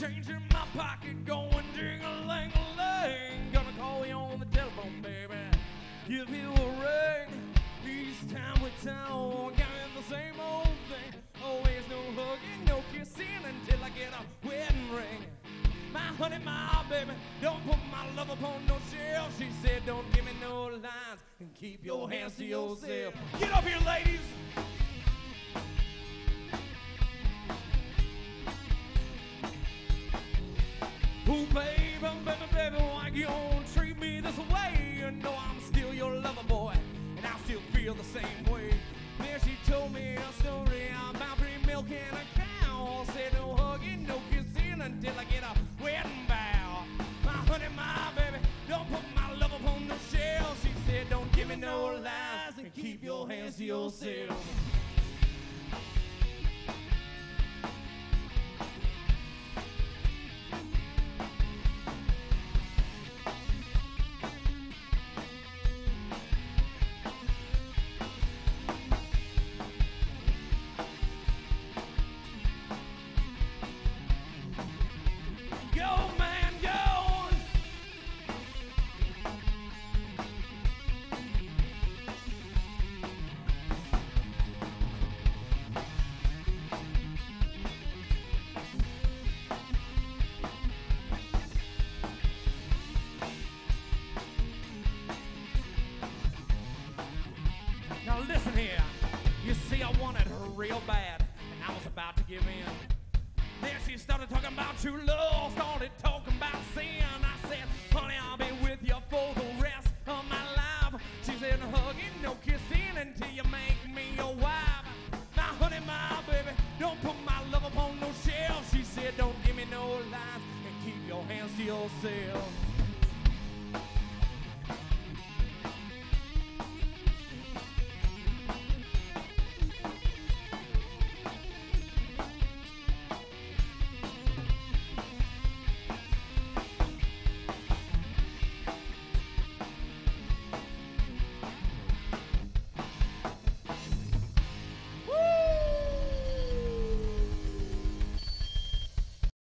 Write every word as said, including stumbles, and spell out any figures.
change in my pocket, going ding-a-ling-a-ling. Gonna call you on the telephone, baby, give you a ring. Each time we talk, I'm the same old thing. Always no hugging, no kissing until I get a wedding ring. My honey, my baby, don't put my love upon no shelf. She said, don't give me no lines and keep your hands to yourself. Get up here, ladies. Oh, baby, baby, baby, why you don't treat me this way? You know I'm still your lover, boy, and I still feel the same way. Then she told me a story about free milk and a cow. Said no hugging, no kissing until I get a wedding vow. My honey, my baby, don't put my love upon no shelf. She said, don't give me no lies and keep your hands to yourself. Now listen here, you see I wanted her real bad, and I was about to give in. Then she started talking about true love, started talking about sin. I said, honey, I'll be with you for the rest of my life. She said, hugging, no kissing until you make me your wife. Now honey, my baby, don't put my love upon no shelf. She said, don't give me no lies and keep your hands to yourself.